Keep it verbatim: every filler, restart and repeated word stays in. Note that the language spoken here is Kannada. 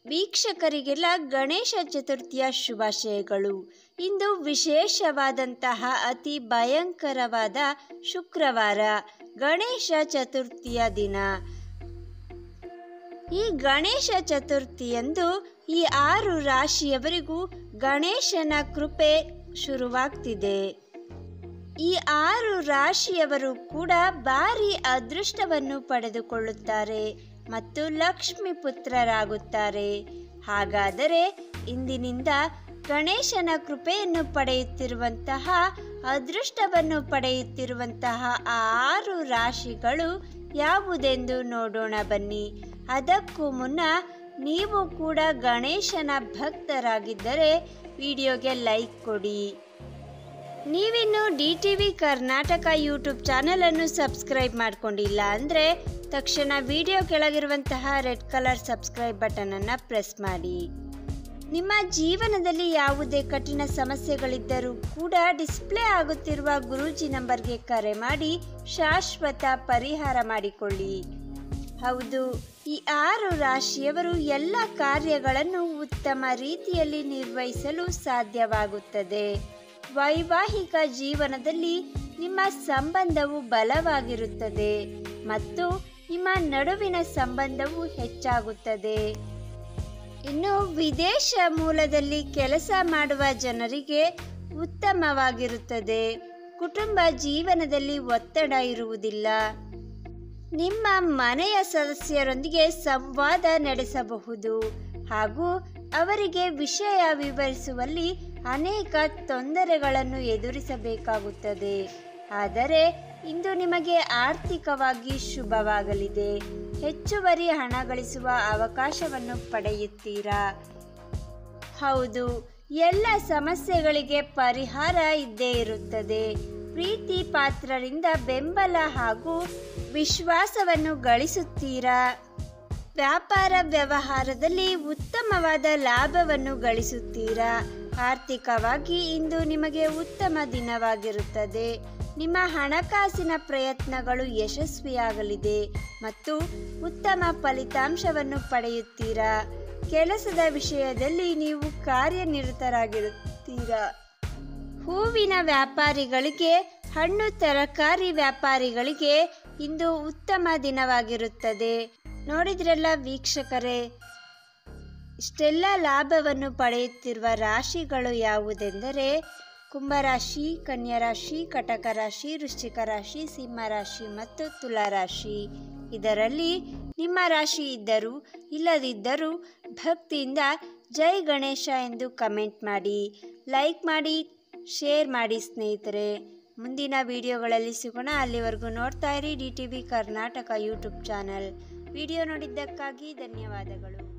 ವೀಕ್ಷಕರಿಗೆಲ್ಲ ಗಣೇಶ ಚತುರ್ಥಿಯ ಶುಭಾಶಯಗಳು. ಇಂದು ವಿಶೇಷವಾದಂತಹ ಅತಿ ಭಯಂಕರವಾದ ಶುಕ್ರವಾರ, ಗಣೇಶ ಚತುರ್ಥಿಯ ದಿನ. ಈ ಗಣೇಶ ಚತುರ್ಥಿಯಂದು ಈ ಆರು ರಾಶಿಯವರಿಗೂ ಗಣೇಶನ ಕೃಪೆ ಶುರುವಾಗ್ತಿದೆ. ಈ ಆರು ರಾಶಿಯವರು ಕೂಡ ಭಾರಿ ಅದೃಷ್ಟವನ್ನು ಪಡೆದುಕೊಳ್ಳುತ್ತಾರೆ ಮತ್ತು ಲಕ್ಷ್ಮೀ ಪುತ್ರರಾಗುತ್ತಾರೆ. ಹಾಗಾದರೆ ಇಂದಿನಿಂದ ಗಣೇಶನ ಕೃಪೆಯನ್ನು ಪಡೆಯುತ್ತಿರುವಂತಹ, ಅದೃಷ್ಟವನ್ನು ಪಡೆಯುತ್ತಿರುವಂತಹ ಆ ಆರು ರಾಶಿಗಳು ಯಾವುದೆಂದು ನೋಡೋಣ ಬನ್ನಿ. ಅದಕ್ಕೂ ಮುನ್ನ ನೀವು ಕೂಡ ಗಣೇಶನ ಭಕ್ತರಾಗಿದ್ದರೆ ವಿಡಿಯೋಗೆ ಲೈಕ್ ಕೊಡಿ. ನೀವಿನ್ನು D T V Karnataka YouTube ಚಾನಲನ್ನು ಸಬ್ಸ್ಕ್ರೈಬ್ ಮಾಡಿಕೊಂಡಿಲ್ಲ ಅಂದರೆ ತಕ್ಷಣ ವಿಡಿಯೋ ಕೆಳಗಿರುವಂತಹ ರೆಡ್ ಕಲರ್ ಸಬ್ಸ್ಕ್ರೈಬ್ ಬಟನನ್ನು ಪ್ರೆಸ್ ಮಾಡಿ. ನಿಮ್ಮ ಜೀವನದಲ್ಲಿ ಯಾವುದೇ ಕಠಿಣ ಸಮಸ್ಯೆಗಳಿದ್ದರೂ ಕೂಡ ಡಿಸ್ಪ್ಲೇ ಆಗುತ್ತಿರುವ ಗುರೂಜಿ ನಂಬರ್ಗೆ ಕರೆ ಮಾಡಿ ಶಾಶ್ವತ ಪರಿಹಾರ ಮಾಡಿಕೊಳ್ಳಿ. ಹೌದು, ಈ ಆರು ರಾಶಿಯವರು ಎಲ್ಲ ಕಾರ್ಯಗಳನ್ನು ಉತ್ತಮ ರೀತಿಯಲ್ಲಿ ನಿರ್ವಹಿಸಲು ಸಾಧ್ಯವಾಗುತ್ತದೆ. ವೈವಾಹಿಕ ಜೀವನದಲ್ಲಿ ನಿಮ್ಮ ಸಂಬಂಧವು ಬಲವಾಗಿರುತ್ತದೆ ಮತ್ತು ನಿಮ್ಮ ನಡುವಿನ ಸಂಬಂಧವು ಹೆಚ್ಚಾಗುತ್ತದೆ. ಇನ್ನು ವಿದೇಶ ಮೂಲದಲ್ಲಿ ಕೆಲಸ ಮಾಡುವ ಜನರಿಗೆ ಉತ್ತಮವಾಗಿರುತ್ತದೆ. ಕುಟುಂಬ ಜೀವನದಲ್ಲಿ ಒತ್ತಡ ಇರುವುದಿಲ್ಲ. ನಿಮ್ಮ ಮನೆಯ ಸದಸ್ಯರೊಂದಿಗೆ ಸಂವಾದ ನಡೆಸಬಹುದು ಹಾಗೂ ಅವರಿಗೆ ವಿಷಯ ವಿವರಿಸುವಲ್ಲಿ ಅನೇಕ ತೊಂದರೆಗಳನ್ನು ಎದುರಿಸಬೇಕಾಗುತ್ತದೆ. ಆದರೆ ಇಂದು ನಿಮಗೆ ಆರ್ಥಿಕವಾಗಿ ಶುಭವಾಗಲಿದೆ. ಹೆಚ್ಚುವರಿ ಹಣ ಗಳಿಸುವ ಅವಕಾಶವನ್ನು ಪಡೆಯುತ್ತೀರಾ. ಹೌದು, ಎಲ್ಲ ಸಮಸ್ಯೆಗಳಿಗೆ ಪರಿಹಾರ ಇದ್ದೇ ಇರುತ್ತದೆ. ಪ್ರೀತಿ ಪಾತ್ರರಿಂದ ಬೆಂಬಲ ಹಾಗೂ ವಿಶ್ವಾಸವನ್ನು ಗಳಿಸುತ್ತೀರಾ. ವ್ಯಾಪಾರ ವ್ಯವಹಾರದಲ್ಲಿ ಉತ್ತಮವಾದ ಲಾಭವನ್ನು ಗಳಿಸುತ್ತೀರಾ. ಆರ್ಥಿಕವಾಗಿ ಇಂದು ನಿಮಗೆ ಉತ್ತಮ ದಿನವಾಗಿರುತ್ತದೆ. ನಿಮ್ಮ ಹಣಕಾಸಿನ ಪ್ರಯತ್ನಗಳು ಯಶಸ್ವಿಯಾಗಲಿದೆ ಮತ್ತು ಉತ್ತಮ ಫಲಿತಾಂಶವನ್ನು ಪಡೆಯುತ್ತೀರಾ. ಕೆಲಸದ ವಿಷಯದಲ್ಲಿ ನೀವು ಕಾರ್ಯನಿರತರಾಗಿರುತ್ತೀರಾ. ಹೂವಿನ ವ್ಯಾಪಾರಿಗಳಿಗೆ, ಹಣ್ಣು ತರಕಾರಿ ವ್ಯಾಪಾರಿಗಳಿಗೆ ಇಂದು ಉತ್ತಮ ದಿನವಾಗಿರುತ್ತದೆ. ನೋಡಿದ್ರಲ್ಲ ವೀಕ್ಷಕರೇ, ಇಷ್ಟೆಲ್ಲ ಲಾಭವನ್ನು ಪಡೆಯುತ್ತಿರುವ ರಾಶಿಗಳು ಯಾವುದೆಂದರೆ ಕುಂಭರಾಶಿ, ಕನ್ಯಾ ರಾಶಿ, ಕಟಕ ರಾಶಿ, ವೃಶ್ಚಿಕ ರಾಶಿ, ಸಿಂಹ ರಾಶಿ ಮತ್ತು ತುಲಾ ರಾಶಿ. ಇದರಲ್ಲಿ ನಿಮ್ಮ ರಾಶಿ ಇದ್ದರೂ ಇಲ್ಲದಿದ್ದರೂ ಭಕ್ತಿಯಿಂದ ಜೈ ಗಣೇಶ ಎಂದು ಕಮೆಂಟ್ ಮಾಡಿ, ಲೈಕ್ ಮಾಡಿ, ಶೇರ್ ಮಾಡಿ ಸ್ನೇಹಿತರೆ. ಮುಂದಿನ ವಿಡಿಯೋಗಳಲ್ಲಿ ಸಿಗೋಣ. ಅಲ್ಲಿವರೆಗೂ ನೋಡ್ತಾ ಇರಿ D T V Karnataka YouTube channel. Video ನೋಡಿದ್ದಕ್ಕಾಗಿ ಧನ್ಯವಾದಗಳು.